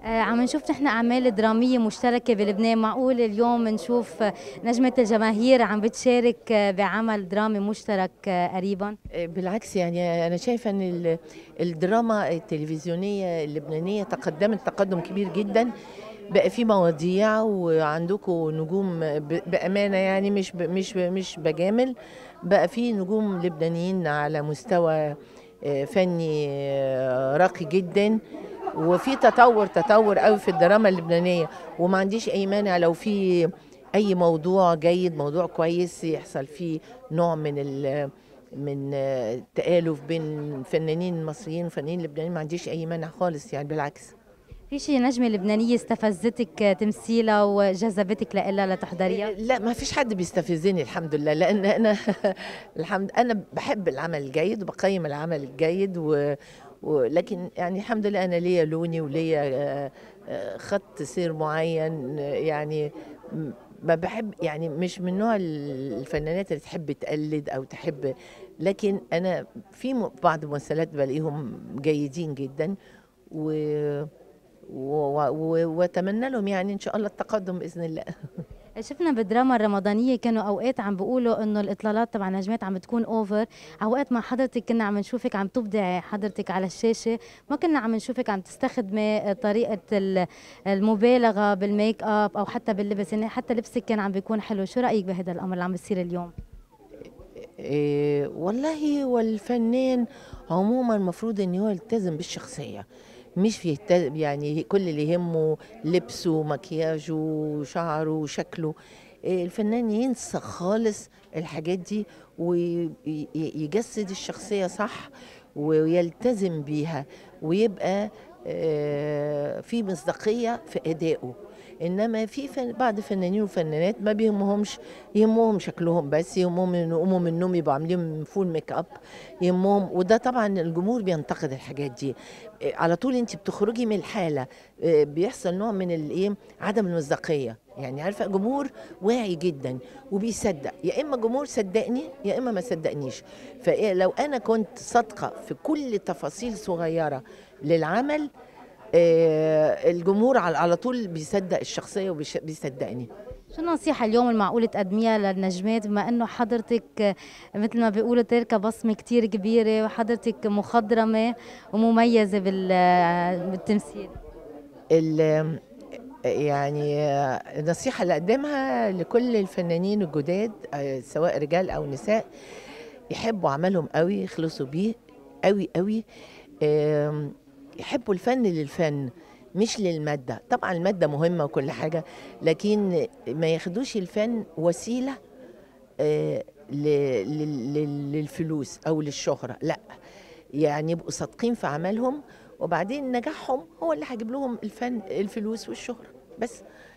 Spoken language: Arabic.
عم نشوف نحن أعمال درامية مشتركة بلبنان. معقول اليوم نشوف نجمة الجماهير عم بتشارك بعمل درامي مشترك قريبا؟ بالعكس، يعني أنا شايفة إن الدراما التلفزيونية اللبنانية تقدمت تقدم كبير جدا. بقى في مواضيع وعندكم نجوم بأمانة، يعني مش بجامل. بقى في نجوم لبنانيين على مستوى فني راقي جدا. وفي تطور قوي في الدراما اللبنانية. وما عنديش أي مانع لو في أي موضوع جيد، موضوع كويس يحصل فيه نوع من التآلف بين فنانين مصريين وفنانين لبنانيين. ما عنديش أي مانع خالص، يعني بالعكس. في شي نجمة لبنانية استفزتك تمثيلها وجذبتك لإلها لتحضريها؟ لا، ما فيش حد بيستفزني الحمد لله، لان انا انا بحب العمل الجيد وبقيم العمل الجيد لكن يعني الحمد لله انا ليا لوني وليا خط سير معين، يعني ما بحب، يعني مش من نوع الفنانات اللي تحب تقلد او تحب. لكن انا في بعض الممثلات بلاقيهم جيدين جدا و واتمنى لهم يعني ان شاء الله التقدم باذن الله. شفنا بالدراما الرمضانية كانوا أوقات عم بيقولوا إنه الإطلالات تبع نجمات عم بتكون أوفر. أوقات مع حضرتك كنا عم نشوفك عم تبدعي حضرتك على الشاشة، ما كنا عم نشوفك عم تستخدمي طريقة المبالغة بالميك اب أو حتى باللبس، يعني حتى لبسك كان عم بيكون حلو. شو رأيك بهذا الأمر اللي عم بيصير اليوم؟ إيه والله، والفنان عموما المفروض ان هو يلتزم بالشخصية، مش يعني كل اللي يهمه لبسه ومكياجه وشعره وشكله. إيه، الفنان ينسى خالص الحاجات دي ويجسد الشخصية صح ويلتزم بيها، ويبقى في مصداقية في أدائه. انما في بعض فنانين وفنانات ما بيهمهمش، يهمهم شكلهم بس، يهمهم ان يقوموا من النوم يبقوا عاملين فول ميك اب، يهمهم. وده طبعا الجمهور بينتقد الحاجات دي. على طول انت بتخرجي من الحاله، بيحصل نوع من الايه، عدم المصداقيه. يعني عارفه، جمهور واعي جدا وبيصدق، يا اما جمهور صدقني يا اما ما صدقنيش. فلو انا كنت صادقه في كل تفاصيل صغيره للعمل، الجمهور على طول بيصدق الشخصية وبيصدقني. شو النصيحة اليوم المعقول تقدميها للنجمات، بما انه حضرتك مثل ما بيقولوا تاركة بصمة كتير كبيرة وحضرتك مخضرمة ومميزة بالتمثيل؟ ال- يعني النصيحة اللي أقدمها لكل الفنانين الجداد، سواء رجال أو نساء، يحبوا عملهم قوي، يخلصوا بيه قوي قوي. يحبوا الفن للفن مش للمادة. طبعا المادة مهمة وكل حاجة، لكن ما ياخدوش الفن وسيلة للفلوس او للشهرة، لا. يعني يبقوا صادقين في عملهم، وبعدين نجاحهم هو اللي هيجيب لهم الفن، الفلوس والشهرة بس.